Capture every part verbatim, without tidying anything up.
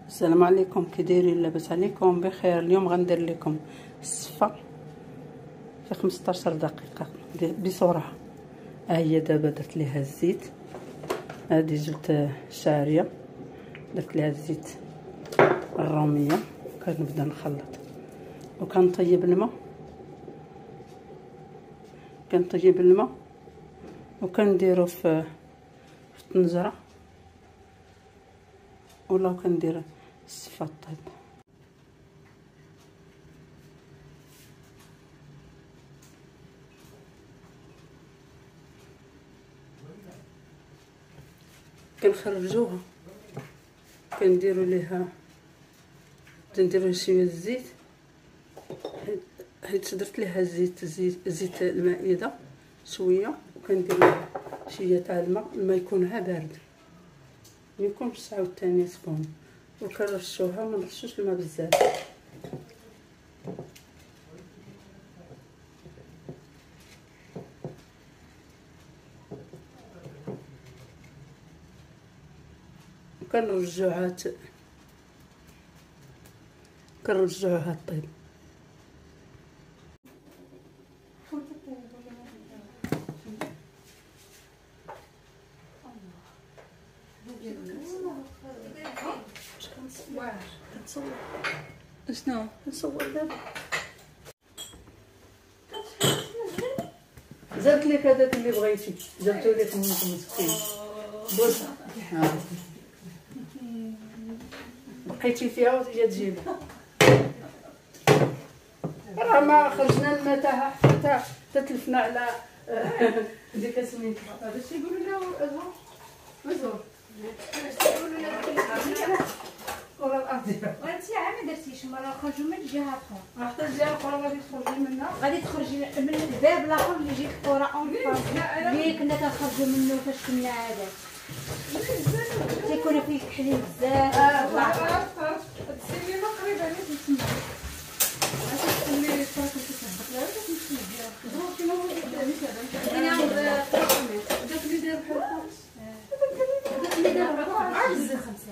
السلام عليكم، كي دايرين؟ لاباس عليكم؟ بخير. اليوم غندير لكم الصفه في خمسطاش دقيقه بسرعه. ها هي دابا درت ليها الزيت، هادي جبت الشعريه درت ليها الزيت الروميه، كنبدا نخلط وكنطيب الماء كنطيب الماء وكنديرو في في الطنجره ولا كندير الصفه الطيب. كنخرجوها كنديروا ليها كنديروا شويه الزيت، حيت درت ليها الزيت زيت زيت المائده شويه، وكندير ليها شويه تاع الماء. الماء يكون ها بارد، ما يكونش عاوتاني سخون، وكنرشوها ما نرشوش الماء بزاف. كنرجعوها كنرجعوها طيب. كنصور شنو نصور دابا؟ زدت لك هذاك اللي بغيتي، جبتو لك من مسكين بوس. بقيتي فيها وهي تجيبها، راه ما خرجنا الماء تاعها حتى تتلفنا على ديك سميتها. هذا الشيء يقولوا لها ازهر مزهور، يقولوا لها ولا الارض. وانت عا ما درتيش مره خرجوا من الجهه الاخرى، حتى الجهه الاخرى غادي تخرجي منها، غادي تخرجي من الباب الاخر اللي يجيك كره اون فاس اللي كنا كنخرجوا منه فاش كنا عادات تيكون فيه كحلين بزاف. اه عرفت عرفت السيمانه قريبه عليك تسمع عرفت اللي صافي كتهبط لها باش نمشي نديرها ضروري كيما هو دابا انا عاود داك اللي داير بحال هكا داك اللي داير بحال عجز خمسة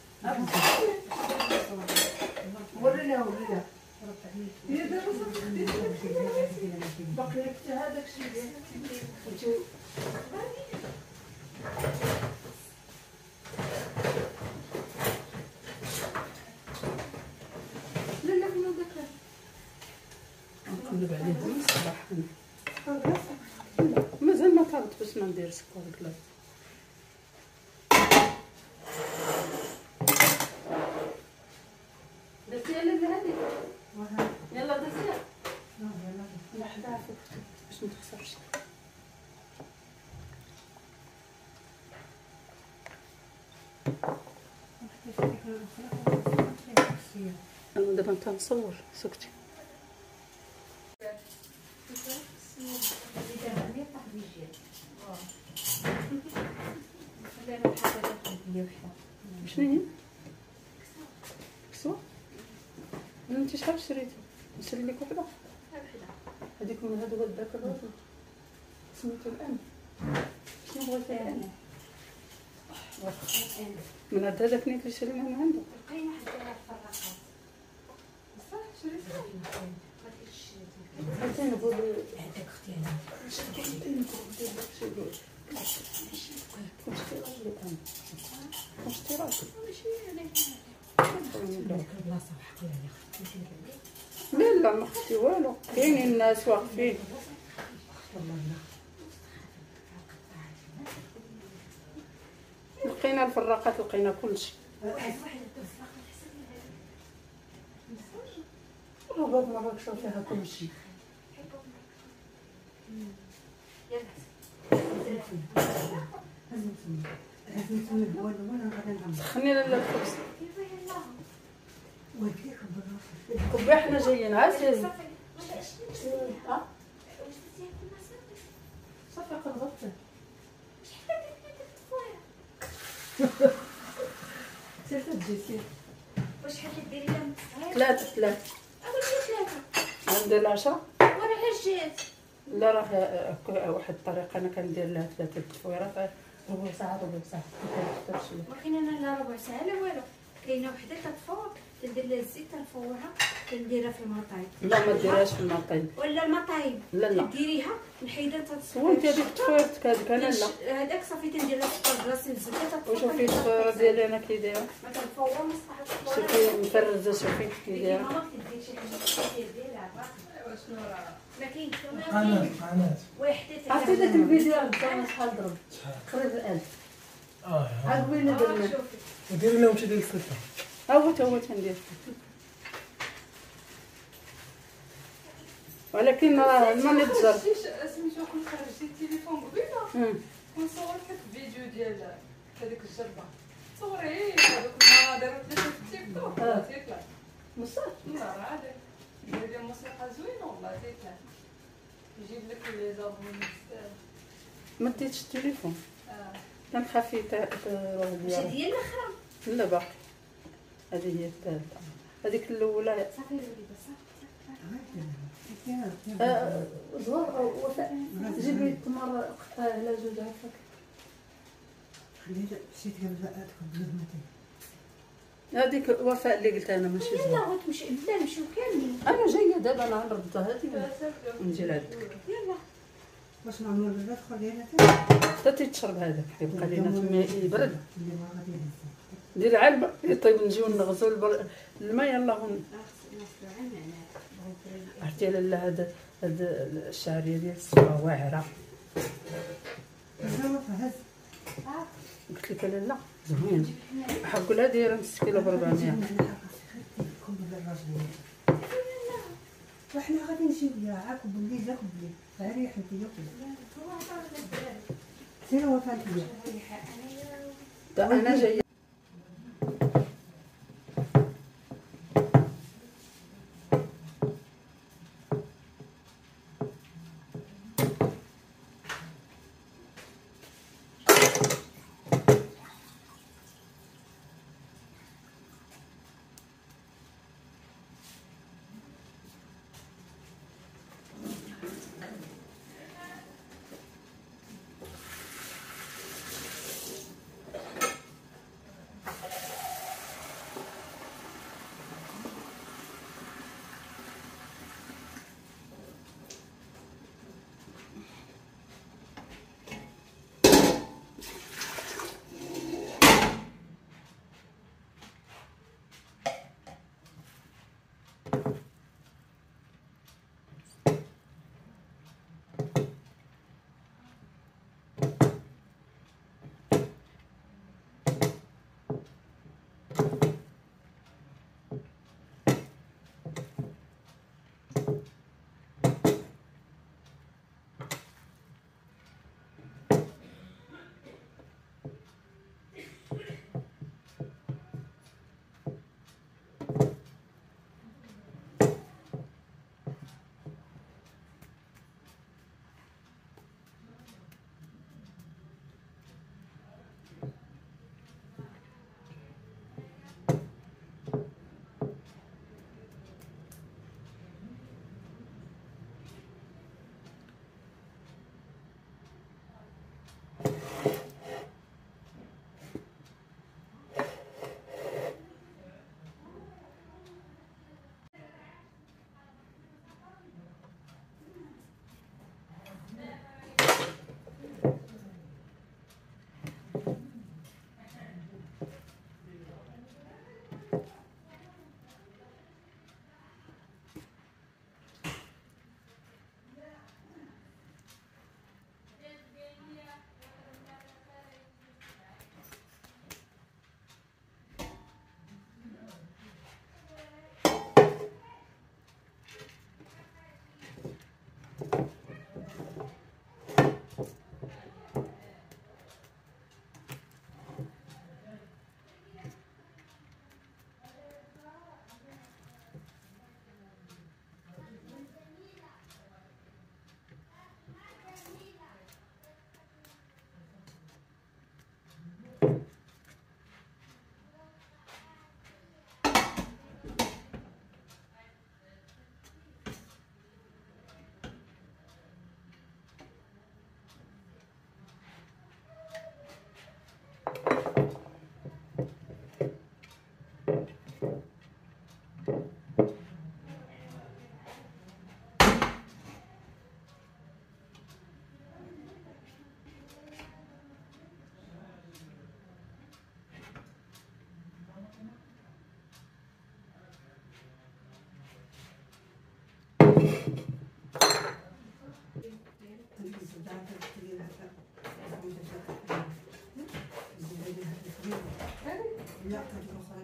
وري لها وري لها هي دابا صافي باقي لك حتى هذاك الشيء ديال نقلب عليها من الصباح. لا مازال ما طابت باش ما ندير سكر كلاص. درتيها لاله هذيك؟ يلا درتيها لا حداها باش ما تخسرش. انا دابا تنصور سكتي. شنو هي؟ كسوه؟ انت شحال شريتي؟ نشري لك وحده؟ هذيك من هذا هذاك الراجل سميتو الان شنو بغيتي يعني؟ من هاد هذاك اللي شرينا من عنده لقينا حداها الفراقات بصح شريتها حتى نقول هذاك اختي انا شريت ندير لك شي لوج ماشي واش تيراجلي انا واش تيراجلي ماشي عليك ديك البلاصه وحقي عليها اختي. لا لا ما اختي والو، كاينين الناس واقفين والله. لا لقينا الفراقات لقينا كلشي. ربما ما راكش فيها كلشي. خلينا لا الخبز كبي حنا جايين عزيز. ها صافي قربت سير تجي سير. واش شحال ديري لها؟ ثلاثة ثلاثة. أقول لك ثلاثة. ندير العشرة؟ وأنا غير جيت. لا راه واحد الطريقة أنا كندير لها ثلاثة تفويرات ربع ساعة ربع ساعة. ولكن أنا لا ربع ساعة لا والو، كاينه وحده كتفور كندير لها الزيت كنفورها كنديرها في المطايب. لا ما ديرهاش في المطيب. ولا المطايب لا لا ديريها نحيدها تصفر. وانت هذيك تفورتك هذيك انا لا. هذاك صافي كندير لها سكر بلاصه الزبده تطفر. وشوفي التفويره ديالي انا كي دايره. ما كنفور مصلحه شوفي مفرزه شوفي كي دايره. ماما كدير شي حاجه ديالها ايوا شنو راه ما كاينش قناه قناه وحده عرفتي داك الفيديو تاع شحال ضرب قريب الألف. اه عاد وين درنا ودير لنا وانت ديال الفلفل. ها هو تا هو تندير ولكن راه الماء اللي تزر. سميتو كون خرجتي التليفون قبيله ونصور لك فيديو ديال هذيك الجربه صوري هذوك المناظر ودرتي في التيك توك تيطلع بصح لا راه عادي دير موسيقى زوينه والله تيطلع يجيب لك لي زابون بزاف. ما ديتش التليفون اه كان خافي تاع تروح واش ديالها. ديال الاخرى لا باقي هذه هي الثالثه هذيك الاولى. صافي وليدة صافي. آه، زهر او وفاء جيبي التمر قطعيه على جوج هكاك. خليت مشيت قبل فاتكم بلدمتي. هذيك وفاء اللي قلت انا ماشي لا زهر. غتمشي لا نمشيو كاملين. انا جايه دابا انا نردها هذه ونجي لعندك. يلا واش نعملوا البلاد خلينا حتى تشرب هذاك يبقى لينا تما يبرد. اللي ما غادي يهز. دير علبه يطيب نجيو نغسلوا البر... الماء يلا هون. عرفتي لاله هذا هذا الشعريه ديال الصبا واعره. زعما فهز. قلت لك لاله زوين حقولها دايره نص كيلو ب أربعمية. وحنا غادي نجيو ليها عاكم بالليل لا بالليل غير حنتي سير وفاء ليا. انا جايه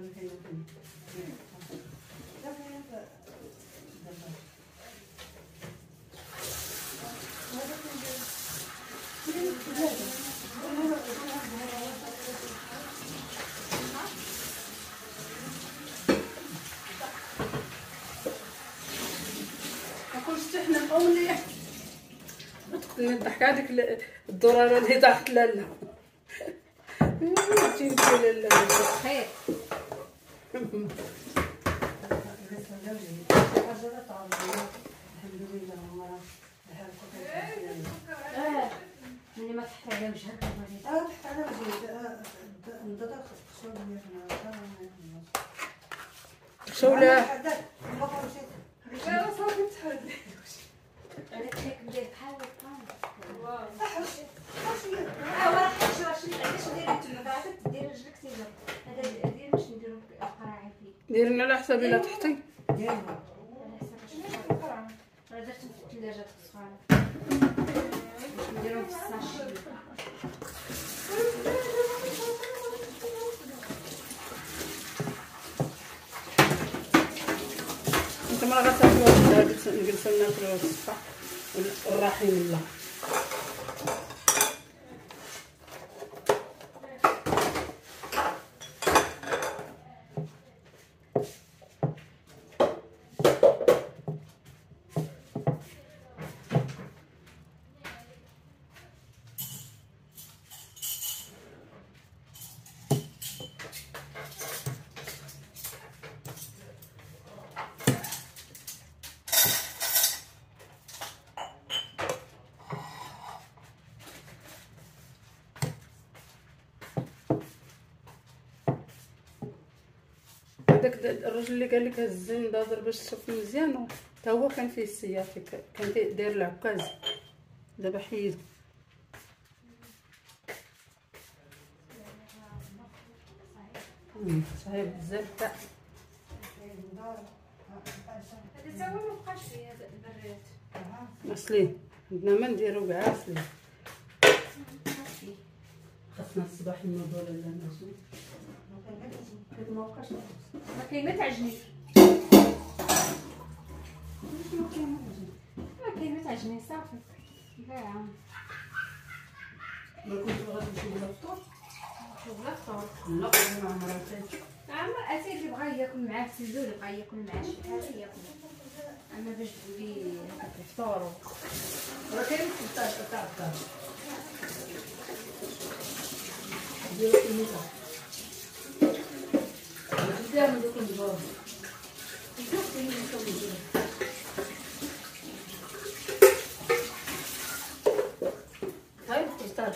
شتي حنا مقولين تقدري تضحك هذيك الدراره اللي طاحت لاله تجيب لاله خير اه ملي ما تحط على وجهك اه تحت على وجهي ندرك شغل هنا شوله لا صافي تحدي عرفت لك ندير بحال هكا واو اه واه حاجه واش علاش ندير نتوما بعدا دير رجلك تيجر هذا دير باش نديرو القراعي فيه ديري لنا على حسابي لا تحطي ديالها على حسب القراعه راه درت في الثلاجه الصغيره باش نديرهم في الساشي انت ما غتاكلوها نجلسوا ناكلوا الصفا والرحيم الله هذاك الراجل اللي قال لك هز الزنده باش تشوف مزيان حتى هو كان فيه السيافي كان داير العكاز دابا حيدو صعيب بزاف تاع هذا تا هو مابقاش فيه هذا البراد اصلي عندنا ما نديرو كاع اصلي خاصنا الصباح نوضو لا نجم هذا ما بقاش ما كاين ما تعجني ما كاين ما تعجني صافي كاع ما كنت غادي نمشي للفطور شغله فطور لا ما عمرها فات عمر اتي اللي بغا ياكل معاه سيدو اللي بغا ياكل معاه شي حاجه ياكل اما باش تقولي هكاك الفطور راه كاين تاع تاع تاع ديرو الميزه ندير من دوك الجبار شوف فين نسوي هاي تستاهل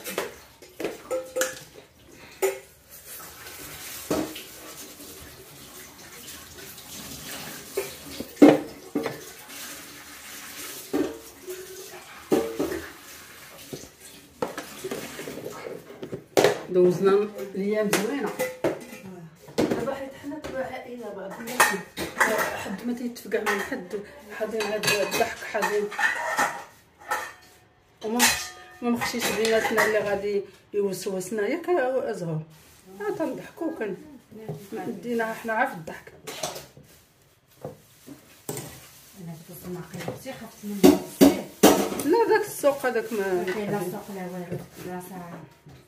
دوزنا الايام زوينه دابا حيت حنا تبع عائله بعض الناس حد ما تيتفقع من حد حاضين هاد الضحك حاضين وما ما مخشيش بيناتنا اللي غادي يوسوسنا ياك ازهر ها تنضحكو كن دينا حنا عا في الضحك انا كنت ناقي خفت منه لا داك السوق هذاك ما كاين لا سوق لا والو لا ساعه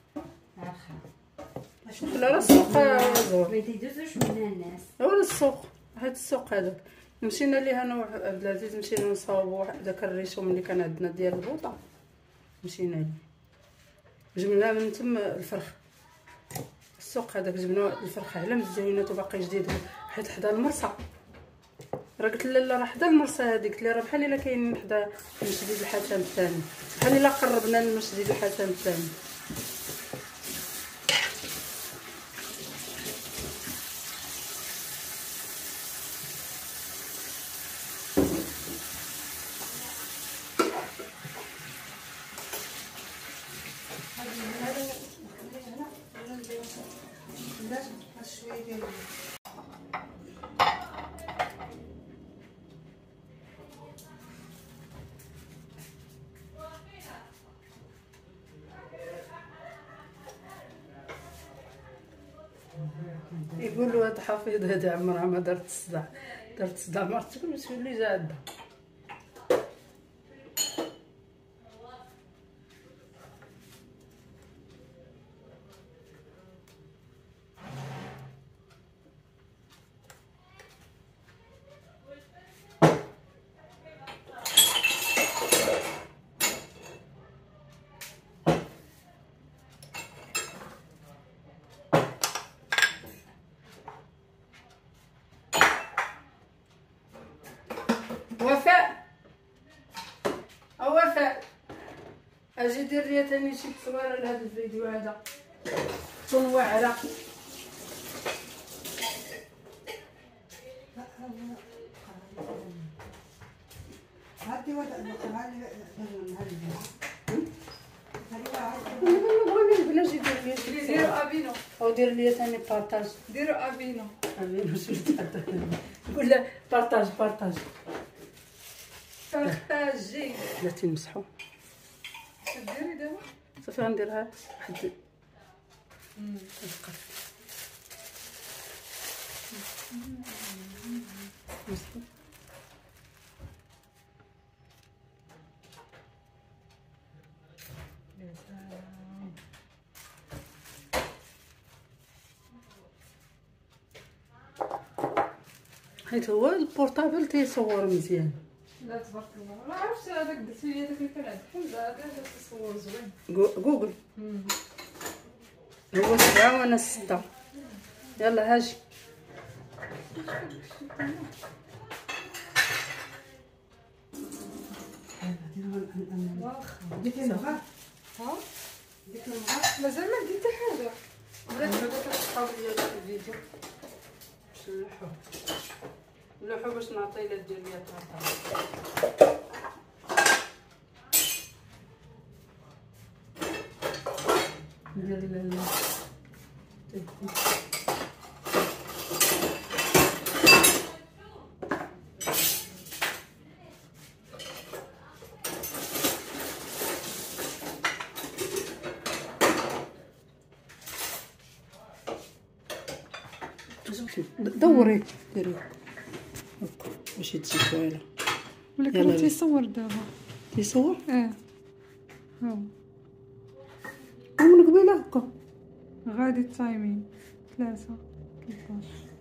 لا راه السوق زهر ما تيدوزوش منها الناس ولا السوق هاد السوق هذاك مشينا ليه انا وعبد العزيز مشينا نصاوبوا داك الريشوم اللي كان عندنا ديال البوطه مشينا ليه جبنا من تم الفرخ السوق هذاك جبنا الفرخ على مزيونات وباقي جديد حيت حدا المرصه راه قلت لا لا راه حدا المرصه هذيك قلت لها راه بحال الا كاين حدا المسجد الحسن الثاني بحال الا قربنا للمسجد الحسن الثاني شويه ديال تقول له هاد حفيظ هادي عمرها ما دارت الصداع، دارت الصداع مرتك باش تولي جاده. وفاء او وفاء اجي دير لي ثاني شي تصويره لهذا الفيديو هذا تكون واعره. هاتي ودا هاتي هاتي بغيني بلا جي دير لي ديروا ابينو او دير لي ثاني بارطاج. ديروا ابينو امين نقول له بارطاج بارطاج بارطاجي. لا تمسحوا ديري دابا صافي غنديرها واحد مسحوا. حيت هو البورطابل تيصور مزيان. لا تبارك الله. ما عرفتش هذاك درتي لي هذاك اللي كان عند حمزه هذا تصور زوين. جو- جوجل هو سبعة وانا ستة. يلا هاجي واخا ديك المغا ها ديك المغا مازال ما درت حتى حاجه. بلاتي هذاك الصحاب ديال الفيديو باش نلوحو نلوحو باش نعطي لها دير ليا طاطا. ندير ال دوري ديري هكا باش تجي طويله. ولكن يلا راه تيصور دابا. تيصور اه ها ومن قبيله هكا غادي التايمين ثلاثة كيفاش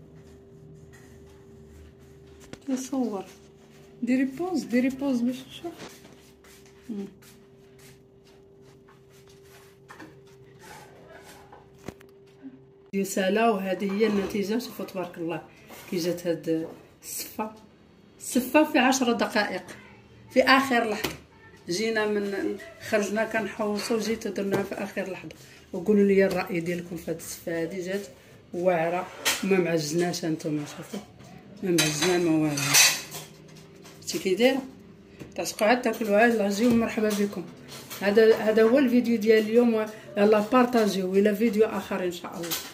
تيصور. ديري بوز ديري بوز باش نشوف. رسالة وهذه هي النتيجة. شوفوا تبارك الله كي جات هاد الصفة الصفة في عشر دقائق في آخر لحظة. جينا من خرجنا كنحوصوا جيت درناها في آخر لحظة. وقولوا لي الرأي ديالكم في هاد الصفة هادي جات واعرة وما معجناش. هانتوما شوفوا ما معجنة ما والو. شتي كي دايرة تعشقوا عاد تاكلوها. يلا جيو مرحبا بكم. هذا هذا هو الفيديو ديال اليوم. يلا بارطاجيو الى فيديو اخر ان شاء الله.